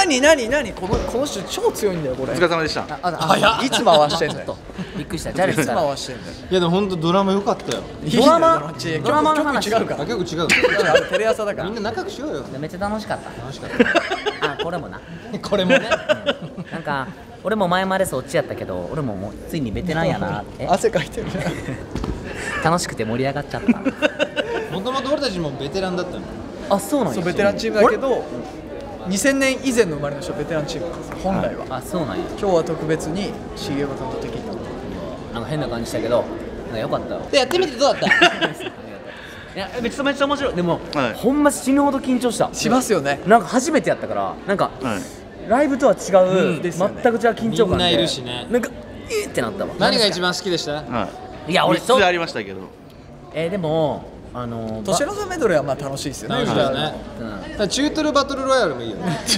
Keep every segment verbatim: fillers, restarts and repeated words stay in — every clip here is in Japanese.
何何何このこの人超強いんだよこれ。 お疲れ様でした。 ああいつ回してんだよ。 ちょっとびっくりした。じゃあいつ回してんだよ。 いやでも本当ドラマ良かったよ。 ドラマいいんだよドラマの話曲違うから。 あ結構違う。 あれテレ朝だからみん。な仲良くしようよ。 めっちゃ楽しかった。 楽しかった。 あこれもな。 これもね。 なんか俺も前までそっちやったけど、俺ももうついにベテランやな。え汗かいてるじゃん。 楽しくて盛り上がっちゃった。 もともと俺たちもベテランだったの。 あそうなんや。 そうベテランチームだけど、にせんねん以前の生まれの人はベテランチームなんですよ本来は。 あそうなんや。 今日は特別に重岡さんと敵になった。 なんか変な感じしたけど、なんか良かったよ。 でやってみてどうだった？ いやめちゃめちゃ面白い。でも、 はいほんま死ぬほど緊張した。 しますよね。 なんか初めてやったから、なんか、 はい。 ライブとは違う、 うんですよね全く違う緊張感で。 みんないるしねなんかえーってなったわ。 何が一番好きでした？ はい。 いや俺そうみっつありましたけど。 えー、でもあのー、 年の差メドレーはまあ楽しいですよね。 楽しいですね。 うんだから中トロバトルロイヤルもいいよね。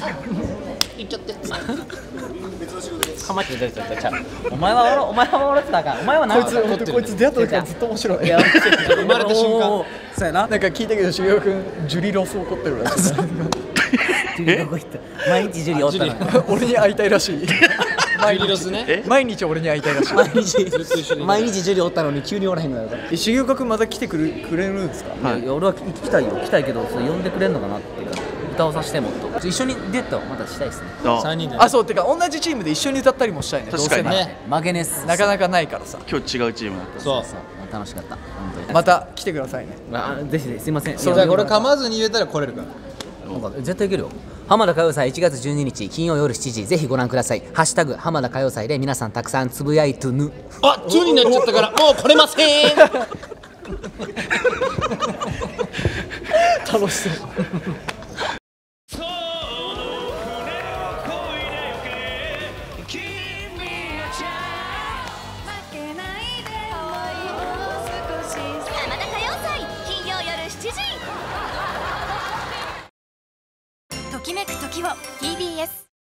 かまってちゃちゃちゃお前はおろお前はおろってたか。お前は何こいつ本当こいつ出会った時からずっと面白い。 いや生まれた瞬間おーそうやな。 なんか聞いたけど重岡君ジュリロス怒ってるらしい。 ジュリどこ行った毎日ジュリおったのに俺に会いたいらしい。 ジュリロスね。 え毎日俺に会いたいらしい。 毎日ずっと一緒に毎日ジュリおったのに急におらへんのよ。 え重岡君また来てくれくれるんですか？ はいいや俺は行きたいよ来たいけどそれ呼んでくれんのかなっていう歌をさせてもっと一緒にデートまたしたいですね。 あ三人で。 あそうってか同じチームで一緒に歌ったりもしたいね。どうせならね負けねっす。 なかなかないからさ。 今日違うチームだった。 そう。 そう楽しかった本当に。 また来てくださいね。 あぜひぜひすいません。 じゃあこれ噛まずに言えたら来れるから。 なんか絶対いけるよ。浜田歌謡祭いちがつじゅうににち金曜夜しちじぜひご覧ください。ハッシュタグ浜田歌謡祭で皆さんたくさんつぶやいとぬ。 あ、じゅうになっちゃったからもう来れません。 楽しそう。 ときめく時を ティービーエス